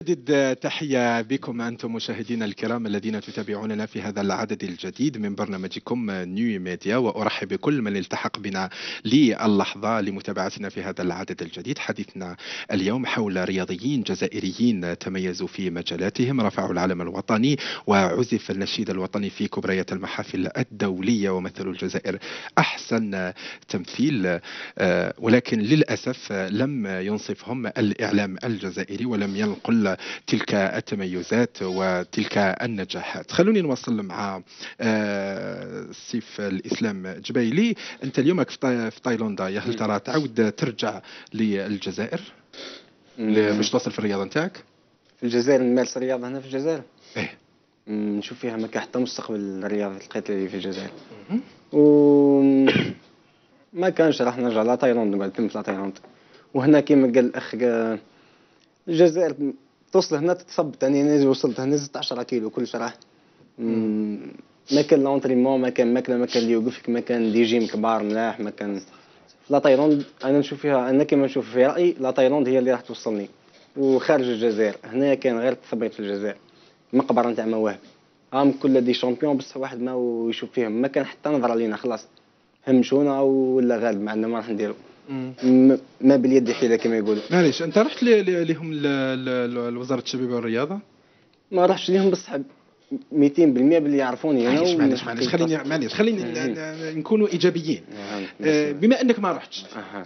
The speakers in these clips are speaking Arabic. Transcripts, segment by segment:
أجدد تحية بكم أنتم مشاهدينا الكرام الذين تتابعوننا في هذا العدد الجديد من برنامجكم نيو ميديا، وأرحب بكل من التحق بنا للحظة لمتابعتنا في هذا العدد الجديد. حديثنا اليوم حول رياضيين جزائريين تميزوا في مجالاتهم، رفعوا العلم الوطني وعزف النشيد الوطني في كبريات المحافل الدولية ومثلوا الجزائر أحسن تمثيل، ولكن للأسف لم ينصفهم الإعلام الجزائري ولم ينقل تلك التميزات وتلك النجاحات. خلوني نوصل مع سيف الإسلام جبيلي. أنت اليوم في تايلاندا، هل ترى تعود ترجع للجزائر باش توصل في الرياضة نتاعك؟ في الجزائر نمارس الرياضة هنا في الجزائر؟ إيه، نشوف فيها ما كان حتى مستقبل الرياضة القتالية في الجزائر. و ما كانش راح نرجع لا تايلاند، نقعد نتم في تايلاند. وهنا كيما قال الأخ الجزائر توصل هنا تتثبت. يعني وصلت هنا زدت 10 كيلو كل شهر. ما كان لونتريمون، ما كان ماكله، ما كان اللي يوقفك، ما كان دي جيم كبار ملاح، ما كان. لا تايلاند انا نشوف فيها، انا كيما نشوف في رايي لا تايلاند هي اللي راح توصلني. وخارج الجزائر هنا كان غير التثبيط في الجزائر، مقبره نتاع مواهب. كل دي شامبيون بس واحد ما يشوف فيهم، ما كان حتى نظر علينا خلاص همشونا ولا غالب معنا ما راح نديرو. ما باليد حيله كما يقولوا. معليش، انت رحت لهم لوزاره الشباب والرياضه؟ ما راحش ليهم بصح 200% باللي يعرفوني انا. معليش خليني نكونوا ايجابيين. بما انك ما رحتش،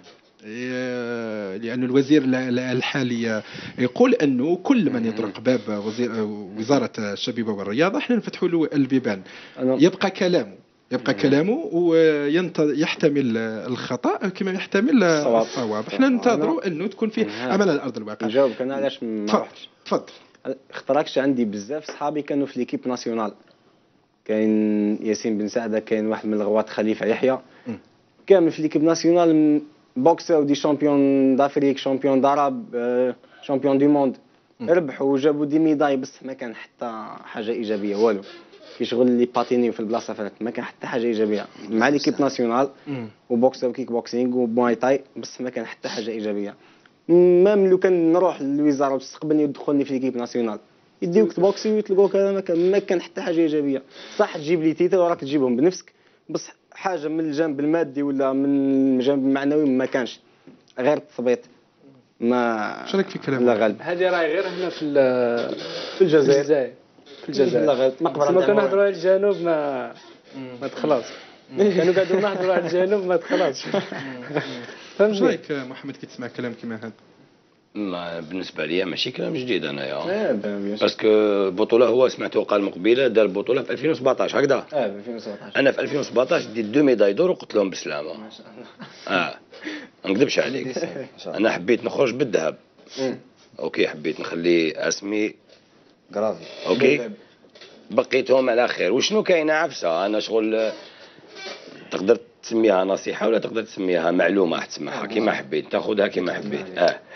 لأن الوزير الحالي يقول أنه كل من يطرق باب وزارة الشباب والرياضة احنا نفتحوا له البيبان. يبقى كلامه ويحتمل الخطأ كما يحتمل الصواب. احنا ننتظروا أنه تكون فيه عمل على أرض الواقع. نجاوبك أنا علاش ما رحتش. تفضل. اختراكش عندي بزاف صحابي كانوا في ليكيب ناسيونال. كاين ياسين بن سعدة، كاين واحد من الغوات خليفة يحيى، كامل في ليكيب ناسيونال بوكسر ودي شامبيون دافريك، شامبيون داراب، شامبيون دي موند. ربحوا وجابوا دي ميداي، بس ما كان حتى حاجة إيجابية والو. كي شغل اللي باتيني في البلاصة فاتت ما كان حتى حاجة إيجابية مع ليكيب ناسيونال وبوكسر وكيك بوكسينغ ومواي تاي، بس ما كان حتى حاجة إيجابية. مام لو كان نروح للوزارة وتستقبلني وتدخلني في ليكيب ناسيونال يديوك تبوكسي ويطلقوك، هذا ما كان حتى حاجة إيجابية. صح تجيب لي تيتر وراك تجيبهم بنفسك، بس حاجه من الجانب المادي ولا من الجانب المعنوي ما كانش، غير التثبيط. ما شارك في كلام لا غالب. هذه راهي غير هنا في الجزائر. لا غالب ما كنا نهضروا على الجنوب ما تخلص. كانوا قاعدين نهضروا على الجنوب ما تخلص. فهمت رايك محمد كي تسمع كلام كيما هذا؟ ما بالنسبه لي ماشي كلام جديد انايا، باسكو البطوله هو سمعته قال مقبله دار البطوله في 2017 هكذا. في 2017 انا في 2017 ديت 2 ميداي دور وقلت لهم بالسلامه. ما شاء الله. ما نكذبش عليك. انا حبيت نخرج بالذهب. اوكي، حبيت نخلي اسمي غرافي. اوكي، بقيتهم على خير. وشنو كاينه عفسه، انا شغل تقدر تسميها نصيحه ولا تقدر تسميها معلومه، راح تسمعها كيما حبيت، تاخذها كيما حبيت.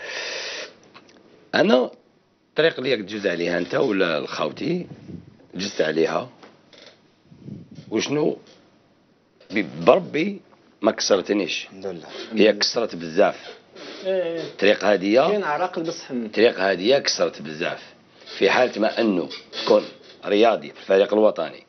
انا الطريق اللي تجوز عليها انت ولا الخاوتي جزت عليها، وشنو بربي ما كسرتنيش الحمد لله. هي كسرت بزاف الطريق هذه، كاين عراقل بصح الطريق هذه كسرت بزاف. في حاله ما انه تكون رياضي في الفريق الوطني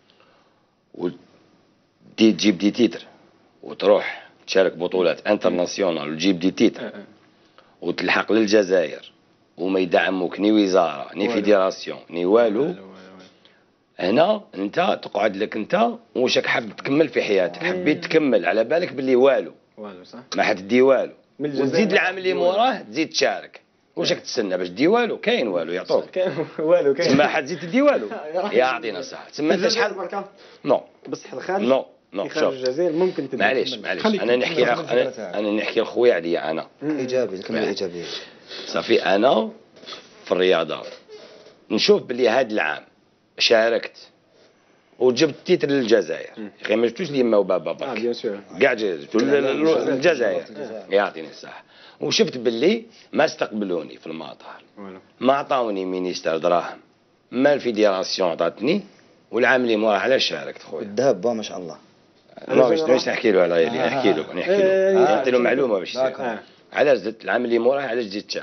تجيب دي تيتر وتروح تشارك بطولات انترناسيونال وتجيب دي تيتر وتلحق للجزائر وما يدعموك ني وزاره ني فيدراسيون ني والو، هنا انت تقعد لك انت واش راك حاب تكمل في حياتك. حبيت تكمل على بالك باللي والو صح، ما حتدي والو، وتزيد العام اللي موراه تزيد تشارك. واش راك تستنى باش دي والو؟ كاين والو يعطوك والو كاين، تما حتزيد تدي والو. يعطينا الصحه. تما انت شحال نو بصح الخارج نو خارج الجزائر ممكن تدي. معليش انا نحكي لخويا عليا انا ايجابي، الكلمه ايجابيه صافي. انا في الرياضه نشوف باللي هذا العام شاركت وجبت تيتر للجزائر. اخي ما جبتوش ليما وبابا برك، بيان سور كاع جبت للجزائر يعطيني الصحه. وشفت باللي ما استقبلوني في المطار، ما عطاوني مينيستر دراهم، ما الفيدراسيون عطاتني. والعام اللي موراه علاش شاركت خويا؟ الذهب ما شاء الله. باش نحكي له على غيري، نحكي له نعطي له معلومه باش علاش زدت العام اللي موراه، علاش جيت تشارك.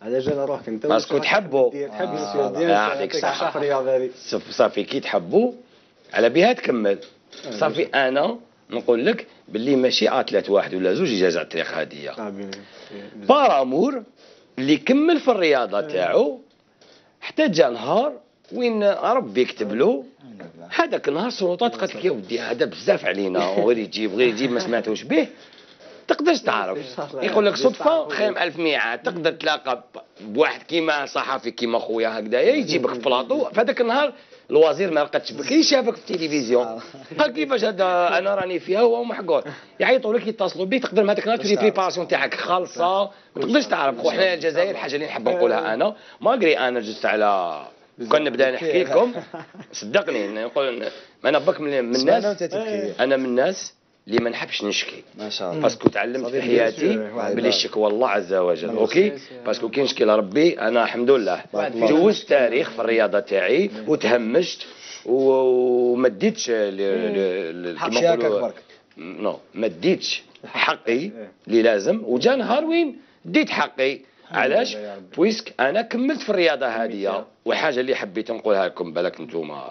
على جال روحك انت باسكو تحبوا تحب يعطيك الصحة صافي كي تحبوا على بها تكمل صافي. انا نقول لك باللي ماشي اتلات واحد ولا زوج يجازع الطريق هاديه بارامور اللي كمل في الرياضه تاعو حتى جا نهار وين ربي يكتب له هذاك النهار السلطات قالت لك يا ودي هذا بزاف علينا غير يجيب ما سمعتوش به تقدرش تعرف. يقول لك صدفه خير من 1000 ميعاد. تقدر تلاقى بواحد كيما صحفي كيما خويا هكذايا يجيبك في بلاطو في هذاك النهار الوزير ما لقاتش بك يشافك في التلفزيون قال كيفاش هذا انا راني فيها هو محقور يعيطوا لك يتصلوا بك تقدر هذاك النهار تجي بريباراسيون تاعك خالصه ما تقدرش تعرف. وحنا الجزائر الحاجه اللي نحب نقولها انا ماغري انا جزت على كون نبدا نحكي لكم صدقني نقول انا بك من الناس انا من الناس اللي ما نحبش نشكي ما شاء الله باسكو تعلمت في حياتي بلي الشكوى الله عز وجل اوكي باسكو كي نشكي لربي انا الحمد لله جوزت تاريخ في الرياضه تاعي وتهمشت وما ديتش كيما نقولوا نو ما ديتش حقي اللي لازم وجا نهار وين ديت حقي. علاش؟ بويسك انا كملت في الرياضه هذه. وحاجه اللي حبيت نقولها لكم بالك نتوما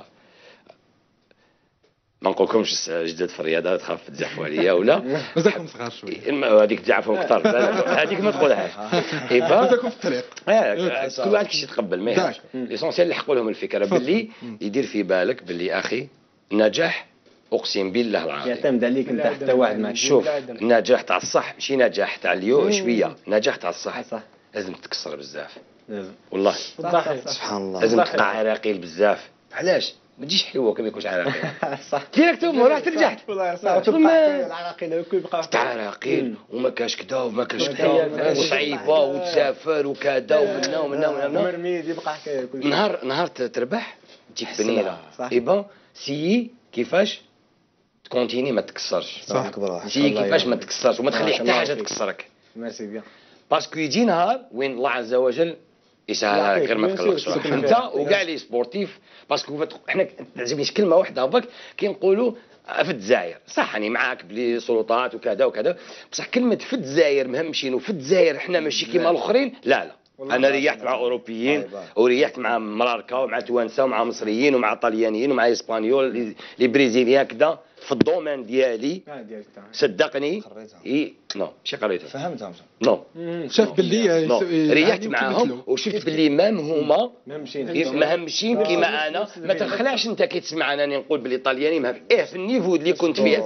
ما نقولكمش جدد في الرياضه تخاف تزحفوا عليا ولا مازالكم صغار شويه هذيك تزعفهم كثر هذيك ما تقولهاش مازالكم في الطريق كل واحد كيش يتقبل ما يهمش ليسونسيال اللي حقوا لهم الفكره باللي يدير في بالك باللي اخي النجاح اقسم بالله العظيم يعتمد عليك انت حتى واحد ما شوف النجاح تاع الصح ماشي نجاح تاع اليوم شويه نجاح تاع الصح لازم تتكسر بزاف والله سبحان الله لازم تبقى عراقيل بزاف. علاش ما تجيش حلوه كما يكونش عراقيل صح ديريكت رحت رجعت والله صح تبقى العراقيل هكا يبقى عراقيل وما كاش كذا وما كاش كذا وصعيبه وتسافر وكذا ومنا مرميد يبقى حكايه كل نهار تربح تجيك بنينه ايبا سي كيفاش تكونتيني ما تكسرش صح كبر سي كيفاش ما تكسرش وما تخلي حتى حاجه تكسرك ميرسي بيان باسكو يجي نهار وين الله عز وجل يسهل عليك غير ما تقلقش انت وكاع لي سبورتيف باسكو حنا تعجبنيش كلمه واحده برك كي نقولوا في الجزائر صح راني معاك بلي سلطات وكذا وكذا بصح كلمه في الجزائر مهمشين وفي الجزائر حنا ماشي كيما الاخرين لا انا ريحت مع اوروبيين وريحت مع مراركا ومع توانسه ومع مصريين ومع طليانيين ومع اسبانيول لي بريزيليان كذا في الدومين ديالي صدقني نو ماشي قريتها فهمتها نو شاف باللي ريحت معاهم وشفت باللي مام هما مهمشين كيما انا ما تخلعش انت كي تسمع انني نقول باللي طلياني مهم في النيفو اللي كنت فيه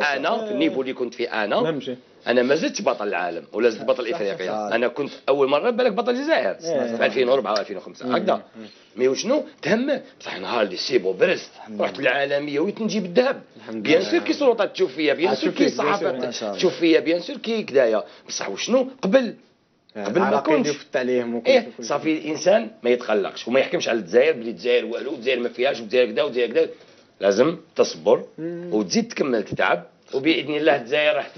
انا انا ما زدتش بطل العالم ولا زدت بطل افريقيا. انا كنت اول مره بالك بطل الجزائر في 2004 و2005 هكذا مي وشنو تهم بصح نهار اللي سيبو برست رحت العالميه ويت نجيب الذهب بيان سور كي سلطات تشوف فيا بيان سور كي الصحافه تشوف فيا بيان سور كي كدايا بصح وشنو قبل ما كنتش صافي الانسان ما يتقلقش وما يحكمش على الجزائر بلي الجزائر والو الجزائر ما فيهاش والجزائر كذا والجزائر كذا لازم تصبر وتزيد تكمل تتعب وباذن الله الجزائر راح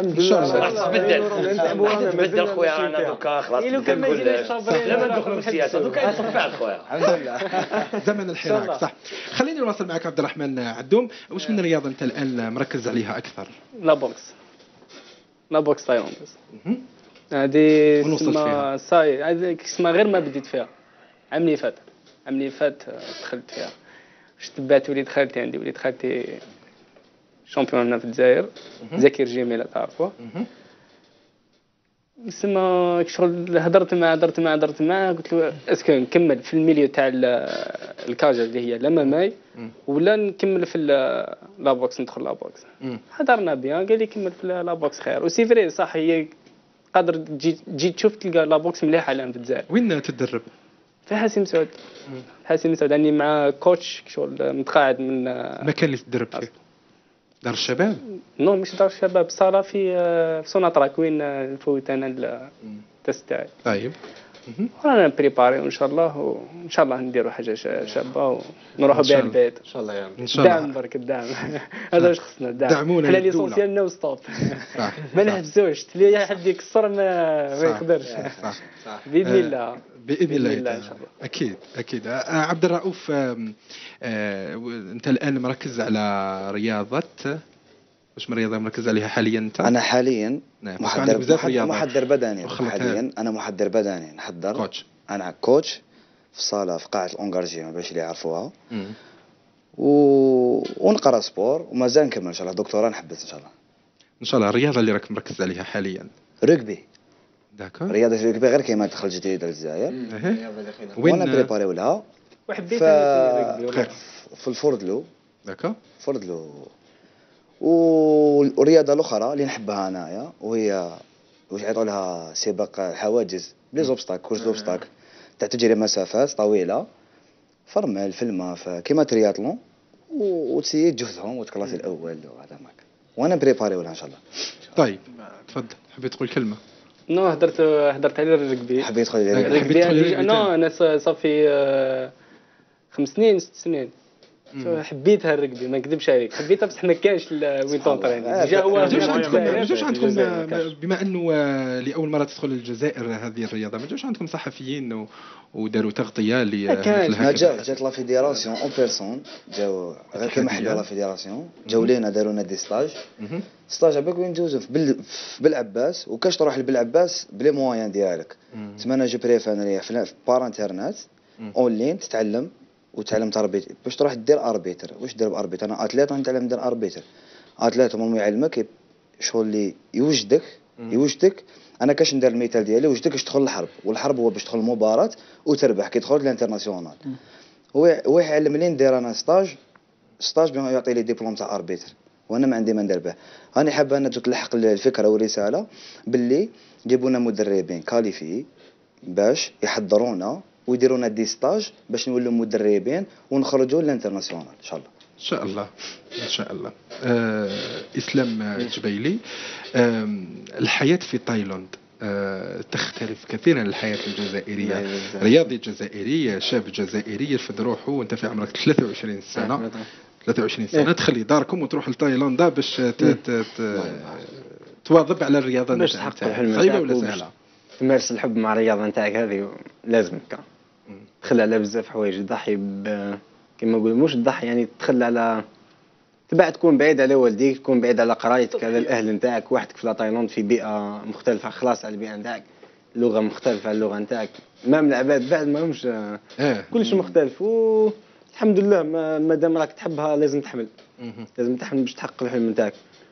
تبدل خويا رانا دوكا خلاص لا ما ندخلوا في السياسه دوكا يصفى خويا الحمد لله زمن الحراك صح. خليني نواصل معك عبد الرحمن عدوم. واش من رياضه انت الان مركز عليها اكثر؟ لا بوكس تايلانديز هذه اسمها صاي هذيك اسمها غير ما بديت فيها عام اللي فات دخلت فيها واش تبعت وليد خالتي عندي وليد خالتي شامبيون في الجزائر زكير جميله تعرفوه اسمه شغل هضرت معاه قلت له اسكو نكمل في الميليو تاع الكاجا اللي هي لما ماي ولا نكمل في لا بوكس ندخل لا بوكس هضرنا بيان قال لي كمل في لا بوكس خير وسي فري صح هي قادر تجي تشوف تلقى لا بوكس مليحه الان في الجزائر. وين تدرب؟ في حاسم سعود يعني مع كوتش شغل متقاعد من المكان اللي تدرب فيه دار الشباب؟ نو مش دار الشباب صاله في سوناطراك وين نفوت انا التست تاعي. طيب رانا بريباري وان شاء الله نديروا حاجه شابه ونروحوا بها البيت ان شاء الله يا ان شاء الله. دعم برك الدعم هذا واش خصنا الدعم دعمونا حنا ليسونسيال نو ستوب ما نحبسوش اللي حد يكسر ما يقدرش صح باذن الله ان شاء الله. اكيد عبد الرؤوف انت الان مركز على رياضه واش من رياضه مركز عليها حاليا انت؟ انا حاليا نعم. محضر بدني حاليا. انا محضر بدني نحضر كوتش. انا كوتش في صاله في قاعه الأونغارجيون باش اللي يعرفوها. ونقرا سبور ومازال نكمل ان شاء الله دكتوراه نحبس ان شاء الله. ان شاء الله. الرياضه اللي راك مركز عليها حاليا؟ رugby. داكور. رياضه الرugby غير كيما دخل جديد للجزائر. وانا بريباريو لها وحبيت في الفردلو. داكور. فردلو. والرياضه الاخرى اللي نحبها انايا وهي واش يعيطوا لها سباق الحواجز بلي زوبستاك كورس زوبستاك تاع تجري مسافات طويله فرمل في الماء كيما ترياطلون وتسيي جهدهم وتكلاسي الاول وهذا ماك وانا بريباري ولا ان شاء الله. طيب تفضل. حبيت تقول كلمه؟ نو هدرت على الركبي. حبيت تدخل الركبي؟ انا صافي 5 سنين 6 سنين حبيتها الركبي ما نكذبش عليك حبيتها بصح ما كانش وين تونطريني ديجا هو ما جاوش عندكم بما انه لاول مره تدخل الجزائر هذه الرياضه ما جاوش عندكم صحفيين وداروا تغطيه ما جات لا فيدراسيون اون بيرسون جاو غير كيما حلوا لا فيدراسيون جاو لينا داروا لنا دي ستاج عباك وين ندوزو في بالعباس وكاش تروح لبالعباس بلي موان ديالك تما انا جو بريفير نريح في بار انترنت اون لين تتعلم وتعلم تربيت باش تروح دير اربيتر. واش دير باربيتر؟ انا اتليت نتعلم ندير اربيتر. اتليت هو يعلمك شغل اللي يوجدك انا كاش ندير المثال ديالي وجدك باش تدخل الحرب والحرب هو باش تدخل المباراه وتربح كي تدخل الانترناسيونال. هو يعلم لي ندير انا ستاج بما يعطي لي ديبلوم تاع اربيتر وانا ما عندي ما ندير به. راني حاب ان تلحق الفكره والرساله باللي جيبونا مدربين كاليفي باش يحضرونا ويديرونا دي ستاج باش نولوا مدربين ونخرجوا للانترناسيونال ان شاء الله. ان شاء الله ان شاء الله. اسلام جبيلي، الحياه في تايلاند تختلف كثيرا عن الحياه الجزائريه. رياضي جزائري شاب جزائري يرفد روحه وانت في عمرك 23 سنه 23 سنه تخلي داركم وتروح لتايلاندا باش تواظب على الرياضه باش تحقق الحلم صعيبه ولا سهله؟ تمارس الحب مع الرياضه نتاعك هذه لازمك تخلى على بزاف حوايج تضحي كما نقول مش تضحي يعني تخلى على تكون بعيد على والديك تكون بعيد على قرايتك على الاهل نتاعك وحدك في تايلاند في بيئه مختلفه خلاص على البيئه نتاعك لغه مختلفه عن اللغه نتاعك ما من العباد بعد ما همش كلش مختلف والحمد لله ما دام راك تحبها لازم تحمل باش تحقق الحلم نتاعك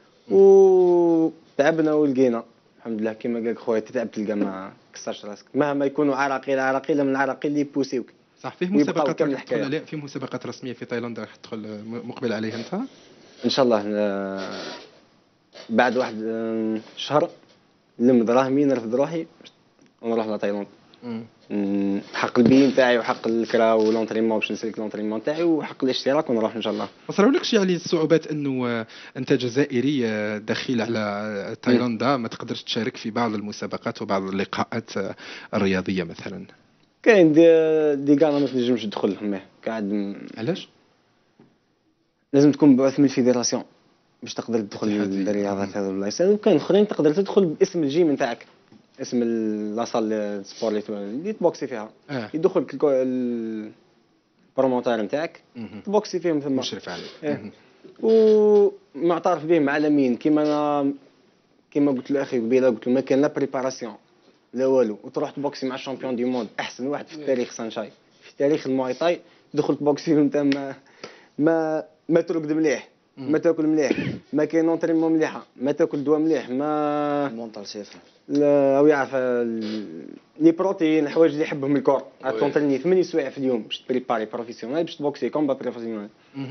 وتعبنا ولقينا الحمد لله كما قال خويا تتعب تلقى ما كسرش راسك مهما يكونوا عراقيل من العراقيل اللي يبوسيوك. صح. فيه مسابقات في مسابقات رسميه في تايلاند راح تدخل مقبل عليها انت ان شاء الله بعد واحد شهر نلم دراهمي نرفد روحي ونروح لتايلاند حق البي نتاعي وحق الكرا ولونطريمون باش نسلك لونطريمون تاعي وحق الاشتراك ونروح ان شاء الله. ما صراولكش يعني الصعوبات انه انت جزائري دخيل على تايلاندا ما تقدرش تشارك في بعض المسابقات وبعض اللقاءات الرياضيه مثلا؟ كاين دي كاع ما تنجمش تدخل لهم قاعد. علاش؟ لازم تكون بعث من الفيدراسيون باش تقدر تدخل للرياضات هذو الله يسهل. وكاين اخرين تقدر تدخل باسم الجيم نتاعك اسم لاصال سبور اللي تبوكسي فيها يدخل البروموتور نتاعك تبوكسي فيهم ثم مشرف عليك ومعترف بهم عالميين كيما قلت له اخي قبيله قلت له ما كان لا بريباراسيون لا والو وتروح تبوكسي مع الشامبيون دي موند احسن واحد في التاريخ سانشاي في تاريخ المواي تاي دخل تبوكسي وانت ما ترقد مليح ما تاكل مليح ما كاين اونطريمون مليحه ما تاكل دواء مليح ما مونطال سيف لا او يعرف لي بروتين الحوايج اللي يحبهم الكور تونطريني 8 سوايع في اليوم باش تبريباري بروفيسيونيل باش تبوكسي كومبا بروفيسيونيل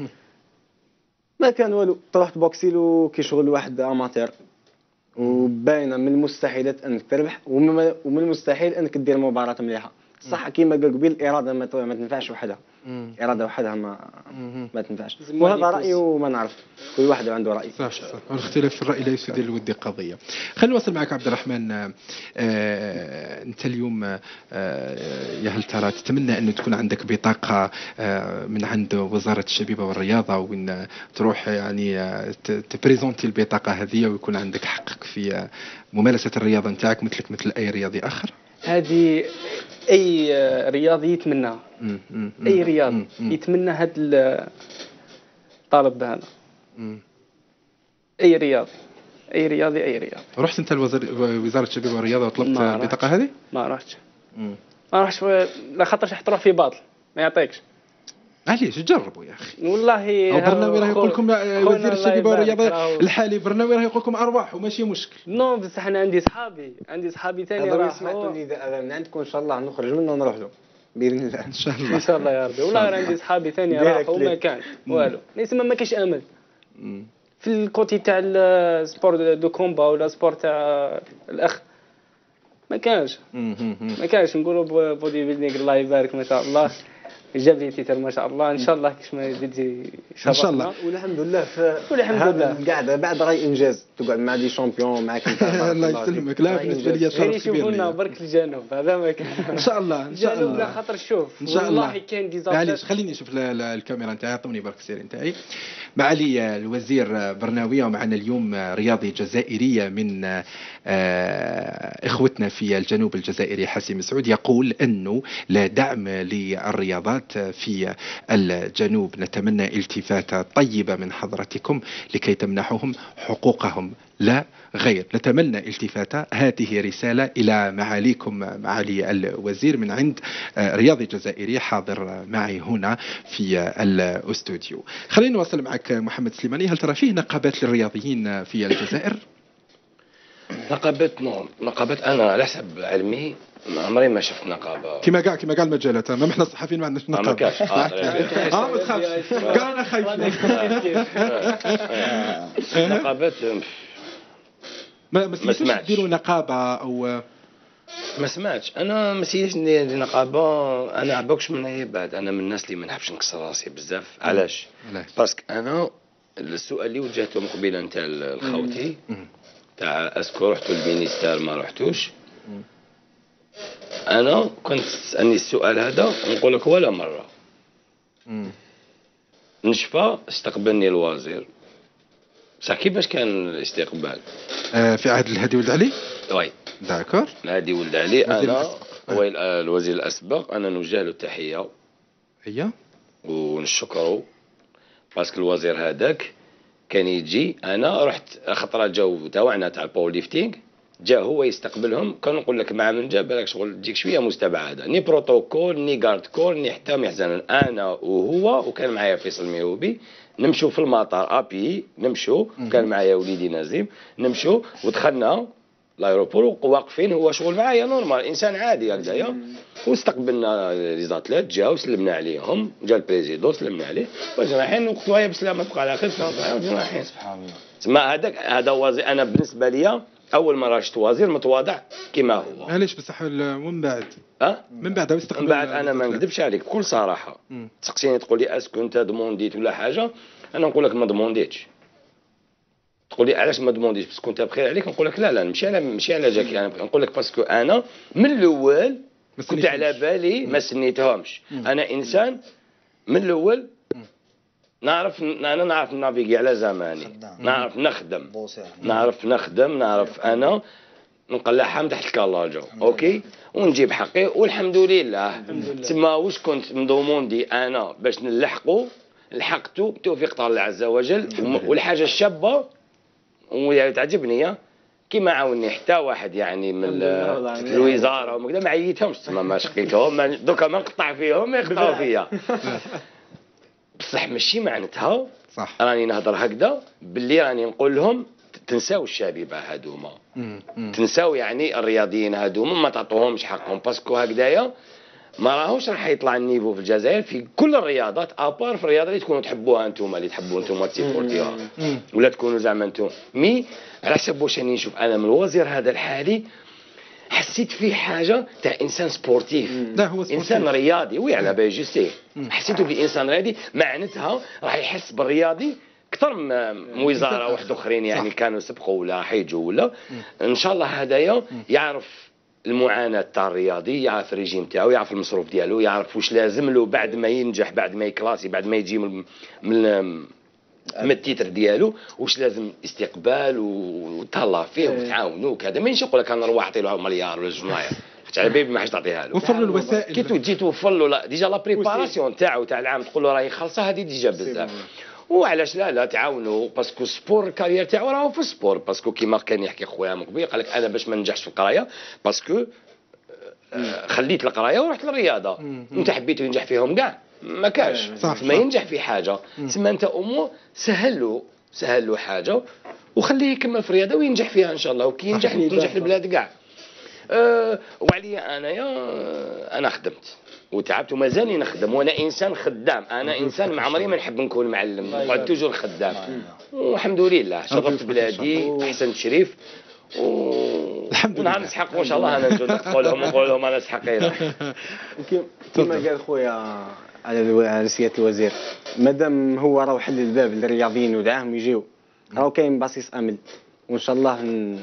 ما كان والو تروح تبوكسي له كي شغل واحد اماتير وباينه من المستحيلات انك تربح ومن المستحيل انك دير مباراه مليحه صح كيما قال قبيل الاراده ما تنفعش وحدها اراده وحدها ما تنفعش وهذا رايي وما نعرف كل واحد عنده راي صح والاختلاف في الراي لا يفسد الود قضيه. خلينا نواصل معك عبد الرحمن. انت اليوم يا هل ترى تتمنى انه تكون عندك بطاقه من عند وزاره الشبيبه والرياضه وين تروح يعني تبريزونتي البطاقه هذه ويكون عندك حقك في ممارسه الرياضه نتاعك مثل اي رياضي اخر؟ هذه اي رياضي يتمناها اي رياضي يتمنى هذا الطلب هذا اي رياضي اي رياضي اي رياضي. رحت انت وزاره الشباب والرياضه وطلبت ما البطاقه هذه؟ ما رحتش ما رحتش لا خاطرش تروح في باطل ما يعطيكش. علاش جربوا يا اخي؟ والله او برنامج راه يقول لكم وزير الشباب والرياضه الحالي برنامج راه يقول لكم ارواح وماشي مشكل. نو بصح انا عندي صحابي ثاني هذا راحوا. سمعتوا لي هذا من عندكم ان شاء الله نخرج منه ونروح له باذن الله. ان شاء الله ان شاء الله يا ربي. والله راه عندي صحابي ثاني راحوا وما كان والو يسمى ما كاينش امل في الكوتي تاع السبور دو كومبا ولا سبور تاع الاخ ما كانش نقولوا بودي بيلدينغ الله يبارك ما شاء الله جاب لي تيتر ما شاء الله. ان شاء الله كيش ما يزيد ان شاء الله. والحمد لله والحمد لله القعده بعد راي انجاز تقعد مع دي شامبيون معك انت. الله يسلمك. لا بالنسبه لي شرف كبير. يشوفونا برك الجنوب هذا ما كان. ان شاء الله ان شاء الله. لا خاطر شوف ان شاء الله والله كاين ديزاستر. معليش خليني نشوف الكاميرا نتاعي. عطوني برك السير نتاعي. معالي الوزير برناويه ومعنا اليوم رياضي جزائري من اخوتنا في الجنوب الجزائري حسيم سعود يقول انه لا دعم للرياضات في الجنوب. نتمنى التفاتة طيبة من حضرتكم لكي تمنحهم حقوقهم لا غير. نتمنى التفاتة. هذه رسالة إلى معاليكم معالي الوزير من عند رياضي جزائري حاضر معي هنا في الاستوديو. خلينا نواصل معك محمد سليماني. هل ترى فيه نقابات للرياضيين في الجزائر؟ نقابات انا على حسب علمي عمري ما شفت نقابه كما قال المجالات. ما احنا الصحفيين ما عندناش نقابه. ما كاش ما تخافش قال انا خايف. نقابات ما سمعتش ديروا نقابه او ما سمعتش. انا ما سيش ندير نقابه. انا عباكش من هي بعد. انا من الناس اللي ما نحبش نكسر راسي بزاف. علاش؟ باسكو انا السؤال اللي وجهته من قبيله نتاع الخوتي تاع اسكو رحتوا للمينيستير ما رحتوش. انا كنت تسالني السؤال هذا نقول لك ولا مره. نشفى استقبلني الوزير. بصح كيفاش كان الاستقبال؟ في عهد الهادي ولد علي. وي داكور. الهادي ولد علي انا الوزير الاسبق انا نوجه له التحيه. هي ونشكره باسكو الوزير هذاك كان يجي. انا رحت خطره جاو تاعنا تاع الباور ليفتينغ جا هو يستقبلهم. كان نقول لك مع من جا بالك شغل تجيك شويه مستبعده. ني بروتوكول ني غارد كور ني حتى ما يحزن. انا وهو وكان معايا فيصل ميهوبي نمشوا في المطار ابي نمشوا. كان معايا وليدي نزيم نمشوا ودخلنا لايروبور وواقفين. هو شغل معايا نورمال انسان عادي هكذايا. واستقبلنا لي زاتليت جاو سلمنا عليهم. جا البريزيدون سلمنا عليه واجي رايحين وقتها بسلامه تبقى على خير رايحين. تسمى هذا وزير. انا بالنسبه لي اول مره شفت وزير متواضع كما هو. علاش بصح من بعد من بعد من بعد انا ما نكذبش عليك بكل صراحه. تسقسيني تقول لي اسكو انت دومونديت ولا حاجه انا نقول لك ما دومونديتش. تقول لي علاش ما دومونديتش باسكو انت بخير عليك نقول لك لا ماشي على جاك. انا نقول لك باسكو انا من الاول كنت على بالي ما سنيتهمش. انا انسان من الاول نعرف نافيغي على زماني. نعرف نخدم نعرف انا نقلعها من تحت الكلاجو اوكي ونجيب حقي والحمد لله. تما واش كنت مضموندي انا باش نلحقوا لحقته بتوفيق الله عز وجل. والحاجه الشابه واللي تعجبني كيما عاوني حتى واحد يعني من الوزاره وكذا ما عييتهمش. تما ما شقيتهم دوكا ما نقطع فيهم ما يقطعوا فيا. بصح ماشي معناتها صح راني نهضر هكذا باللي راني نقول لهم تنساو الشبيبه هذوما. تنساو يعني الرياضيين هذوما ما تعطوهمش حقهم باسكو هكذايا ما راهوش راح يطلع النيفو في الجزائر في كل الرياضات ابار في الرياضه اللي تكونوا تحبوها انتم اللي تحبوا انتم تسيبورتيها ولا تكونوا زعما انتم مي على حسب واش راني نشوف انا من الوزير هذا الحالي. حسيت فيه حاجه تاع انسان سبورتيف. لا هو سبورتيف. انسان رياضي وي على بالي جوستي. حسيته في انسان رياضي معناتها راح يحس بالرياضي اكثر من وزاره واحد اخرين يعني كانوا سبقوا ولا حيجوا ولا. ان شاء الله هدايا يعرف المعاناه تاع الرياضي. يعرف الريجيم تاعو يعرف المصروف ديالو يعرف واش لازم له بعد ما ينجح بعد ما يكلاسي بعد ما يجي من التيتر ديالو واش لازم استقبال وتهلا فيه وتعاونوا وكذا. ماشي نقول لك انا نروح نعطي له مليار ولا جنيه حتى على بيبي ما حاش تعطيها له. وفر له الوسائل كي تجي توفر له ديجا لا بريباراسيون تاعو تاع العام تقول له راهي خالصه هذه ديجا بزاف. وعلاش لا تعاونوا باسكو سبور الكارير تاعو راهو في السبور باسكو كيما كان يحكي خويا من قبيل قال لك انا باش ما ننجحش في القرايه باسكو خليت القرايه ورحت للرياضه انت حبيت ينجح فيهم كاع ما كاش ما ينجح في حاجه تسمى انت امور سهل له حاجه وخليه يكمل في الرياضه وينجح فيها ان شاء الله وكي ينجح تنجح البلاد كاع. وعليا انا خدمت وتعبت ومازالني نخدم وانا انسان خدام انا انسان ما عمري ما نحب نكون معلم نقعد توجور خدام والحمد لله شرفت بلادي احسن تشريف الحمد لله ونهار نسحق ان شاء الله انا نقول لهم انا سحقينا كما قال خويا على سياده الوزير مادام هو راه حل الباب للرياضيين ودعاهم يجيو راه كاين باسيس امل وان شاء الله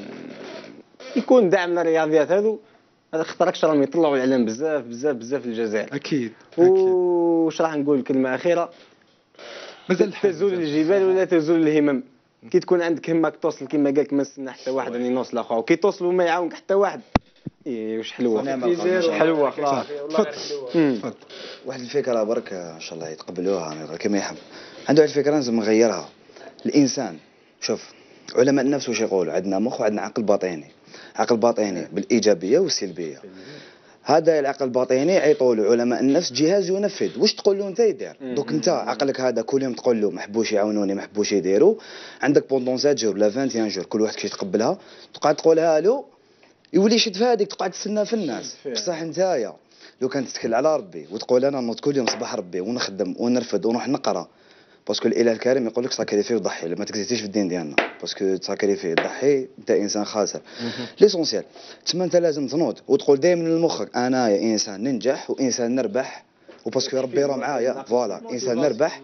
يكون دعم للرياضيات هذو هذا خطركش راهم يطلعوا الاعلام بزاف بزاف بزاف للجزائر اكيد واش راح نقول كلمه اخيره مازال تزول الجبال ولا تزول الهمم كي تكون عندك همك توصل كما قالك ما نستنى حتى واحد اللي يوصل اخوه وكي توصل وما يعاونك حتى واحد واش حلوه حلوه خلاص تفضل واحد الفكره برك ان شاء الله يتقبلوها كما يحب عنده واحد الفكره لازم نغيرها. الانسان شوف علماء النفس واش يقولوا عندنا مخ وعندنا عقل باطني عقل باطني بالايجابيه والسلبيه. هذا العقل الباطني يعيطوا له علماء النفس جهاز ينفذ واش تقول له انت يدير. دوك انت عقلك هذا كل يوم تقول له ما حبوش يعاونوني ما حبوش يديروا عندك بوندون 7 جور ولا 21 جور كل واحد كي يتقبلها تقعد تقولها له يولي يشد في هذيك تقعد تستنى في الناس. بصح نتايا لو كانت تتكل على ربي وتقول انا نوض كل يوم صباح ربي ونخدم ونرفد ونروح نقرا باسكو الاله الكريم يقول لك ساكريفي وضحي ما تكزيتيش في الدين ديالنا باسكو تساكريفي ضحي انت انسان خاسر. ليسونسيال تما انت لازم تنوض وتقول دائما لمخك انا يا انسان ننجح وانسان نربح وباسكو ربي راه معايا فوالا انسان نربح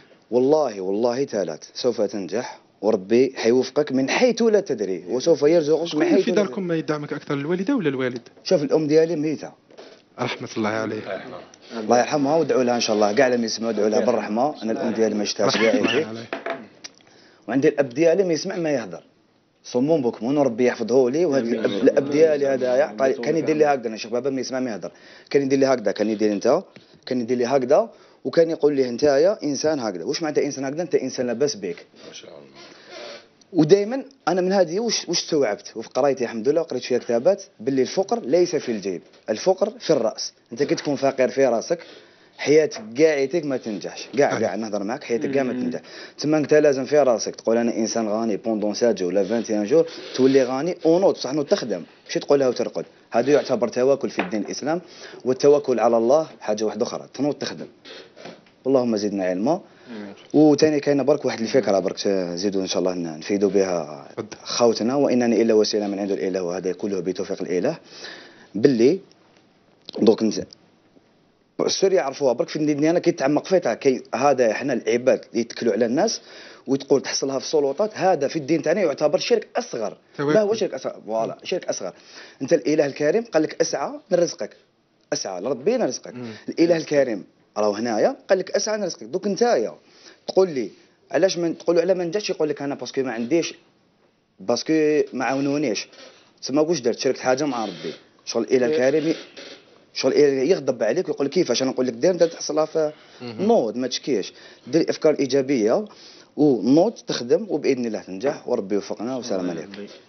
والله ثلاث سوف تنجح وربي حيوفقك من حيث لا تدري وسوف يرزقك من حيث في داركم ما يدعمك اكثر الوالده ولا الوالد؟ شوف الام ديالي ميته رحمه الله عليه الله يرحمها وادعوا لها ان شاء الله كاع لما يسمعوا ادعوا لها بالرحمه. انا الام ديالي ما شفتهاش كاع وعندي الاب ديالي ما يسمع ما يهضر صمون بكمون وربي يحفظه لي. وهذا الاب ديالي هذايا كان يدير لي هكذا انا شيخ بابا ما يسمع ما يهضر كان يدير لي هكذا كان يدير انت كان يدير لي هكذا وكان يقول لي انت انسان هكذا. واش معناتها انسان هكذا؟ انت انسان لاباس بك ما شاء الله. ودائما انا من هذه واش استوعبت وفي قرايتي الحمد لله قريت فيها كتابات باللي الفقر ليس في الجيب الفقر في الراس. انت كي تكون فقير في راسك حياتك كاعيتك ما تنجحش كاع نهضر معك حياتك كاع ما تنجح. تما انت لازم في راسك تقول انا انسان غني بوندون 7 جور ولا 21 جور تولي غني ونوض بصح نوض تخدم ماشي تقولها وترقد. هذا يعتبر تواكل في الدين الاسلام والتوكل على الله حاجه واحده اخرى تنوض تخدم. اللهم زدنا علما. وثاني كاينه برك واحد الفكره برك زيدوا ان شاء الله نفيدوا بها خوتنا وانني الا وسيله من عند الاله وهذا كله بتوفيق الاله باللي دوك السوري يعرفوها برك في الدين ديالنا كيتعمق فيها كي هذا احنا العباد اللي يتكلوا على الناس وتقول تحصلها في السلطات هذا في الدين تاعنا يعتبر شرك اصغر. ما هو شرك اصغر فوالا شرك اصغر. انت الاله الكريم قال لك اسعى نرزقك اسعى لربي نرزقك. الاله الكريم راه هنايا قال لك اسعى نرزقك. دوك نتايا تقول لي علاش ما تقولوا على ما نجحش يقول لك انا باسكو ما عنديش باسكو ما عاونونيش تما واش درت شركت حاجه مع ربي شغل الاله الكريم شغل يغضب عليك ويقول لك كيفاش انا نقول لك دير انت تحصلها في نوض ما تشكيش دير افكار ايجابيه ونوض تخدم وباذن الله تنجح وربي يوفقنا والسلام عليكم.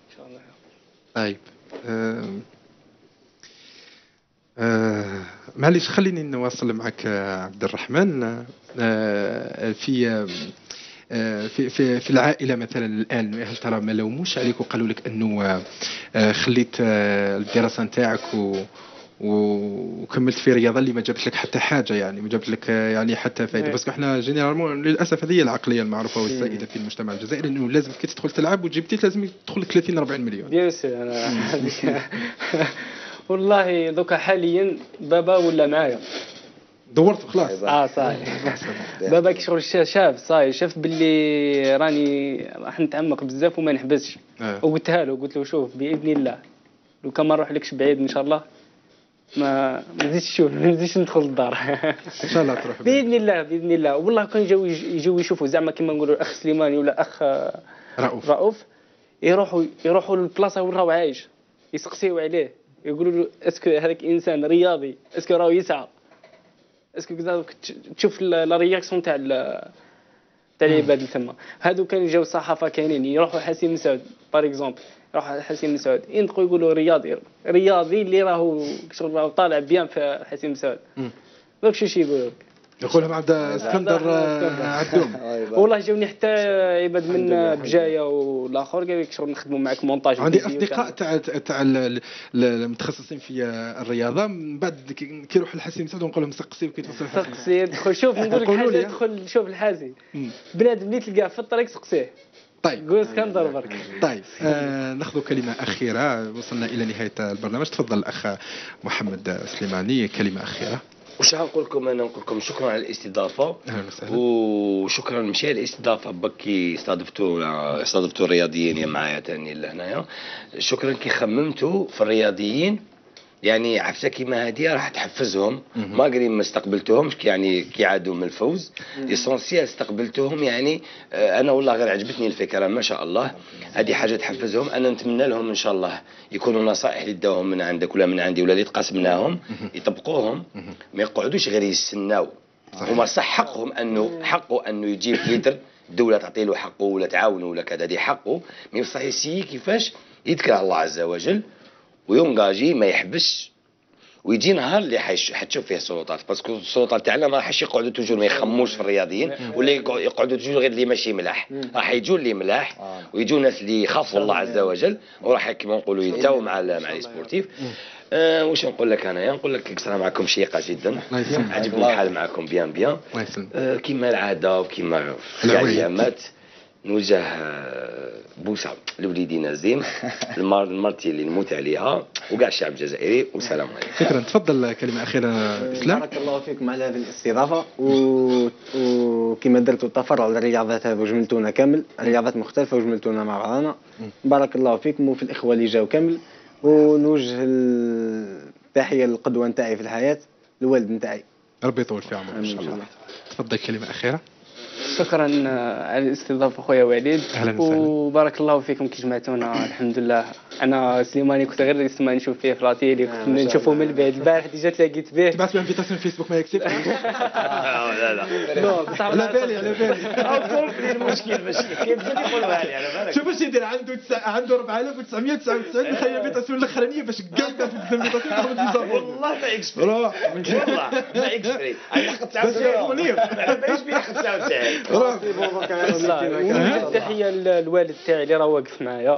طيب معليش خليني نواصل معك عبد الرحمن. في في العائله مثلا الان هل ترى ما لوموش عليك وقالوا لك انه خليت الدراسه نتاعك وكملت في رياضه اللي ما جابت لك حتى حاجه يعني ما جابت لك يعني حتى فائده بس احنا جينيرالمون للاسف هذه العقليه المعروفه والسائده في المجتمع الجزائري انه لازم كي تدخل تلعب وجبتي لازم يدخل لك 30 40 مليون. بيان سي انا والله دوكا حاليا بابا ولا معايا دورت خلاص صاي بابا كي شغل شاف صاي شاف باللي راني راح نتعمق بزاف وما نحبسش وقلتها له قلت له شوف باذن الله لو كان ما نروح لكش بعيد ان شاء الله ما نزيدش ما نزيدش ندخل الدار ان شاء الله تروح باذن الله والله كان يجوا يشوفوا زعما كيما نقولوا الاخ سليماني ولا اخ رؤوف يروحوا للبلاصه وين راهو عايش يسقسيو عليه يقولوا له اسكو هذاك انسان رياضي اسكو راهو يسعى اسكو كذا تشوف لا رياكسيون تاع تاع العباد اللي تما. هادو كانوا جاو الصحافه كاينين يروحوا حسين مسعود باغ اكزومبل، يروح حسين مسعود ينطقوا يقولوا رياضي اللي راهو شغل راهو طالع بيان في حسين مسعود. دونك شو يقولوا يقول لهم عبد اسكندر عدوم. والله جاوني حتى عباد من بجايه والاخر قال لك شغل نخدموا معك مونتاج. عندي اصدقاء تاع المتخصصين في الرياضه، من بعد كي يروح لحسين مسعود ونقول لهم سقسي وكي توصل سقسي دخل شوف نقول لك حاجه، دخل شوف الحاسي بنادم اللي تلقاه في الطريق سقسيه. طيب قول اسكندر برك. طيب ناخذ كلمه اخيره، وصلنا الى نهايه البرنامج. تفضل الاخ محمد سليماني كلمه اخيره. وش نقول لكم؟ انا نقول لكم شكرا على الاستضافه، وشكرا مشي على الاستضافه بكي استضفتوا الرياضيين معايا تاني لهنايا. شكرا كي خممتوا في الرياضيين، يعني عفسه كيما هذه راح تحفزهم. ما قريب ما استقبلتوهمش يعني كي عادوا من الفوز اسونسيال استقبلتوهم. يعني انا والله غير عجبتني الفكره ما شاء الله، هذه حاجه تحفزهم. انا نتمنى لهم ان شاء الله يكونوا نصائح اللي داوهم من عندك ولا من عندي ولا اللي تقاسمناهم يطبقوهم، ما يقعدوش غير يستناو. هما صح حقه انه يجيب ليتر الدوله تعطي له حقه ولا تعاونه ولا كذا، هذه حقه. مي صح يسيي كيفاش يذكر الله عز وجل ويونجاجي ما يحبش، ويجي نهار اللي حتشوف فيه السلطات. باسكو السلطات تاعنا ما راحش يقعدوا توجور ما يخموش في الرياضيين ولا يقعدوا توجور غير اللي ماشي ملاح. راح يجوا اللي ملاح ويجوا ناس اللي يخافوا الله عز وجل وراح كما نقولوا يتاو مع السبورتيف. واش نقول لك انايا؟ نقول لك صراحه معكم شيقه جدا، عجبني الحال معكم بيان كيما العاده وكيما كاع الايامات. نوجه بوسه لوليدينا زين المرتي اللي نموت عليها وكاع الشعب الجزائري، والسلام عليكم. شكرا. تفضل كلمه اخيره اسلام. بارك الله فيكم على هذه الاستضافه، وكما درتوا التفرع للرياضات هذا وجملتونا كامل، رياضات مختلفه وجملتونا مع بعضنا. بارك الله فيكم وفي الاخوه اللي جاوا كامل. ونوجه التحيه للقدوه نتاعي في الحياه الوالد نتاعي، ربي يطول في عمره ان شاء الله. تفضل كلمه اخيره. شكرا على الاستضافه خويا وليد، وبارك الله فيكم كي جمعتونا. الحمد لله. انا سليماني كنت غير نسمع نشوف فيه في لاتيلي، كنت نشوفه من بعيد. البارح ديجا تلاقيت به، تبعت له انفيتاسيون فيسبوك ما يكسب. لا بصح على بالي المشكل كيف يقولوا لي على بالك. شوف اش يدير، عنده 4999 نخلي انفيتاسيون الاخرانيه باش قاعده في الانفيتاسيون. والله ما اكسبري، والله ما اكسبري. انا حق 99 ماش بيه حق 99. تحيه للوالد تاعي اللي راه واقف معايا،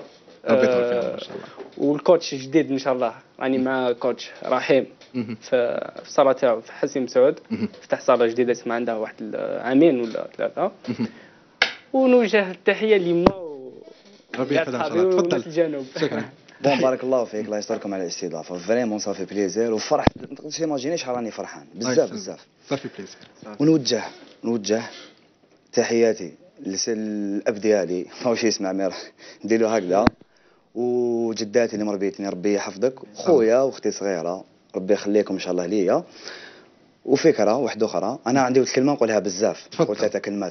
والكوتش جديد ان شاء الله راني مع كوتش رحيم في الصاله تاعو في حسين مسعود. فتح صاله جديده اسمها عندها واحد عامين ولا ثلاثه. ونوجه التحيه ليما ربي يحفظها ان شاء الله. تفضل الجنوب. شكرا. بارك الله فيك، الله يستركم على الاستضافه. فريمون صافي بليزير وفرح. ما تقدرش تيماجينيش راني فرحان بزاف. صافي بليزير. ونوجه تحياتي للاب ديالي، ماهوش يسمع مير نديرو هكذا، وجداتي اللي مربيتني ربي يحفظك، خويا واختي صغيره ربي يخليكم ان شاء الله ليا. وفكره واحده اخرى، انا عندي كلمه نقولها بزاف، نقول 3 كلمات.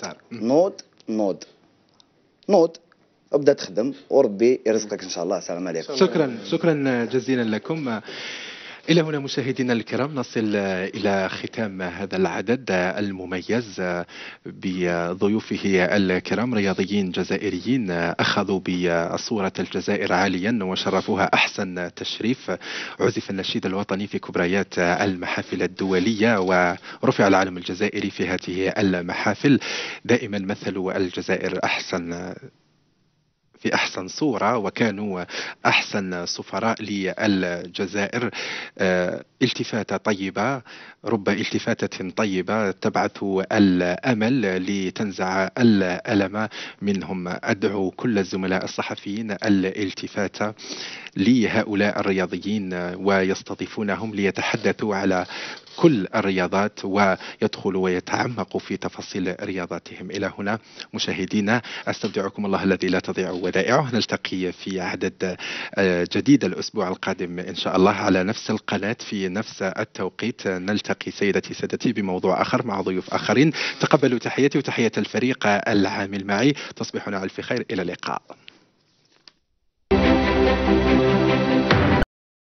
نوض ابدا تخدم وربي يرزقك ان شاء الله. السلام عليكم. شكرا جزيلا لكم. إلى هنا مشاهدينا الكرام نصل إلى ختام هذا العدد المميز بضيوفه الكرام، رياضيين جزائريين أخذوا بصورة الجزائر عاليا وشرفوها أحسن تشريف. عزف النشيد الوطني في كبريات المحافل الدولية ورفع العلم الجزائري في هذه المحافل. دائما مثلوا الجزائر في أحسن صورة، وكانوا أحسن سفراء للجزائر. التفاتة طيبة، رب التفاتة طيبة تبعث الأمل لتنزع الألم منهم. أدعو كل الزملاء الصحفيين الالتفاتة لهؤلاء الرياضيين ويستضيفونهم ليتحدثوا على كل الرياضات ويدخلوا ويتعمقوا في تفاصيل رياضاتهم. إلى هنا مشاهدينا أستودعكم الله الذي لا تضيع ودائعه. نلتقي في عدد جديد الأسبوع القادم إن شاء الله على نفس القناة في نفس التوقيت. نلتقي سيدتي سادتي بموضوع آخر مع ضيوف آخرين. تقبلوا تحياتي وتحية الفريق العامل معي. تصبحون على الف خير. إلى اللقاء.